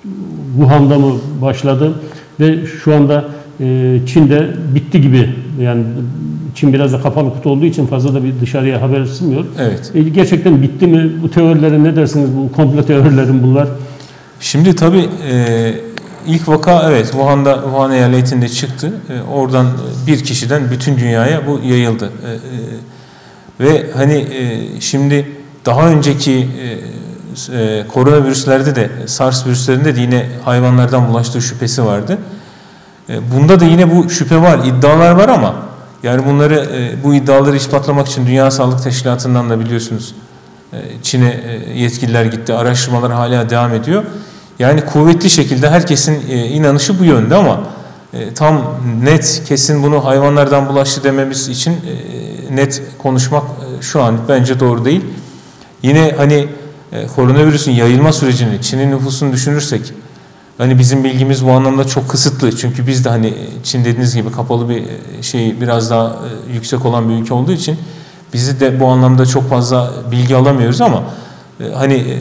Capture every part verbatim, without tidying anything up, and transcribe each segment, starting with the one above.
Wuhan'da mı başladı ve şu anda e, Çin'de bitti gibi. Yani Çin biraz da kapalı kutu olduğu için fazla da bir dışarıya haber sızmıyor. Evet. E, gerçekten bitti mi? Bu teorilere ne dersiniz? Bu komplo teorilerin bunlar. Şimdi tabii e, ilk vaka evet Wuhan'da, Wuhan eyaletinde çıktı. E, oradan bir kişiden bütün dünyaya bu yayıldı. E, e, ve hani e, şimdi daha önceki e, e, koronavirüslerde de SARS virüslerinde de yine hayvanlardan bulaştığı şüphesi vardı. E, bunda da yine bu şüphe var, iddialar var ama yani bunları e, bu iddiaları ispatlamak için Dünya Sağlık Teşkilatı'ndan da biliyorsunuz e, Çin'e e, yetkililer gitti. Araştırmalar hala devam ediyor. Yani kuvvetli şekilde herkesin e, inanışı bu yönde ama e, tam net kesin bunu hayvanlardan bulaştı dememiz için e, net konuşmak e, şu an bence doğru değil. Yine hani e, koronavirüsün yayılma sürecini, Çin'in nüfusunu düşünürsek hani bizim bilgimiz bu anlamda çok kısıtlı. Çünkü biz de hani Çin dediğiniz gibi kapalı bir şey biraz daha e, yüksek olan bir ülke olduğu için bizi de bu anlamda çok fazla bilgi alamıyoruz ama e, hani e,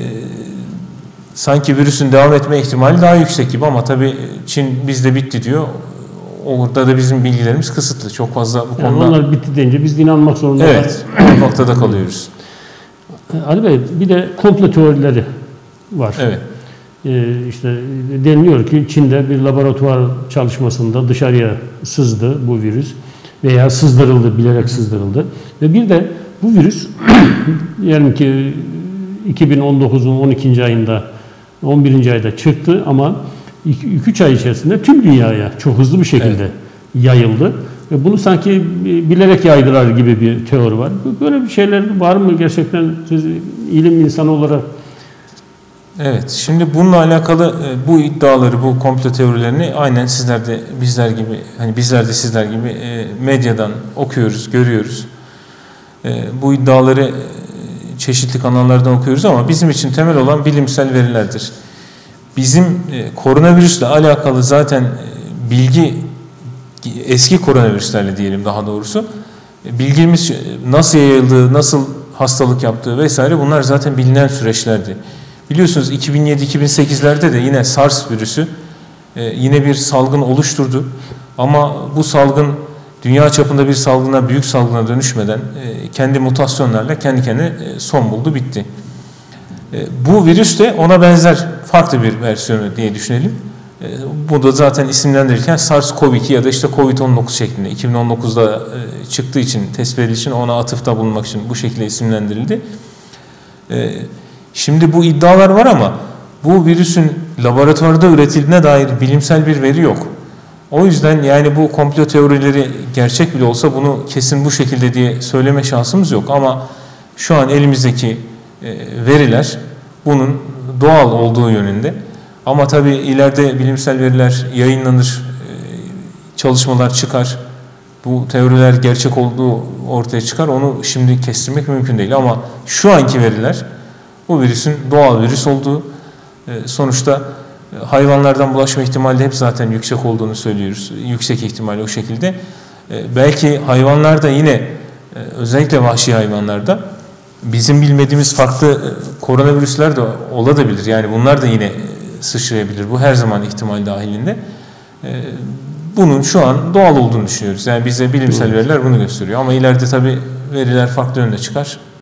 sanki virüsün devam etme ihtimali daha yüksek gibi ama tabii Çin bizde bitti diyor. Orada da bizim bilgilerimiz kısıtlı. Çok fazla bu yani konuda. Onlar bitti deyince biz de inanmak zorundayız. Evet. O noktada kalıyoruz. Ali Bey bir de komplo teorileri var. Evet. Ee, işte deniliyor ki Çin'de bir laboratuvar çalışmasında dışarıya sızdı bu virüs veya sızdırıldı, bilerek sızdırıldı. Ve bir de bu virüs diyelim ki iki bin on dokuzun on ikinci ayında on birinci ayda çıktı ama iki üç ay içerisinde tüm dünyaya çok hızlı bir şekilde evet. yayıldı. Ve bunu sanki bilerek yaydılar gibi bir teori var. Böyle bir şeyler var mı gerçekten siz ilim insanı olarak? Evet, şimdi bununla alakalı bu iddiaları, bu komplo teorilerini aynen sizler de bizler gibi, hani bizler de sizler gibi medyadan okuyoruz, görüyoruz. Bu iddiaları çeşitli kanallardan okuyoruz ama bizim için temel olan bilimsel verilerdir. Bizim koronavirüsle alakalı zaten bilgi, eski koronavirüslerle diyelim daha doğrusu, bilgimiz nasıl yayıldığı, nasıl hastalık yaptığı vesaire bunlar zaten bilinen süreçlerdi. Biliyorsunuz iki bin yedi iki bin sekizlerde de yine SARS virüsü yine bir salgın oluşturdu. Ama bu salgın dünya çapında bir salgına, büyük salgına dönüşmeden kendi mutasyonlarla kendi kendine son buldu, bitti. Bu virüs de ona benzer farklı bir versiyonu diye düşünelim. Bu da zaten isimlendirirken SARS-CoV iki ya da işte COVID on dokuz şeklinde iki bin on dokuzda çıktığı için, tespit edildiği için ona atıfta bulunmak için bu şekilde isimlendirildi. Şimdi bu iddialar var ama bu virüsün laboratuvarda üretildiğine dair bilimsel bir veri yok. O yüzden yani bu komplo teorileri gerçek bile olsa bunu kesin bu şekilde diye söyleme şansımız yok. Ama şu an elimizdeki veriler bunun doğal olduğu yönünde. Ama tabii ileride bilimsel veriler yayınlanır, çalışmalar çıkar. Bu teoriler gerçek olduğu ortaya çıkar. Onu şimdi kestirmek mümkün değil. Ama şu anki veriler bu virüsün doğal virüs olduğu, sonuçta hayvanlardan bulaşma ihtimali hep zaten yüksek olduğunu söylüyoruz. Yüksek ihtimal o şekilde. Belki hayvanlarda yine özellikle vahşi hayvanlarda bizim bilmediğimiz farklı koronavirüsler de olabilir. Yani bunlar da yine sıçrayabilir. Bu her zaman ihtimal dahilinde. Bunun şu an doğal olduğunu düşünüyoruz. Yani bize bilimsel veriler bunu gösteriyor. Ama ileride tabii veriler farklı yönde çıkar.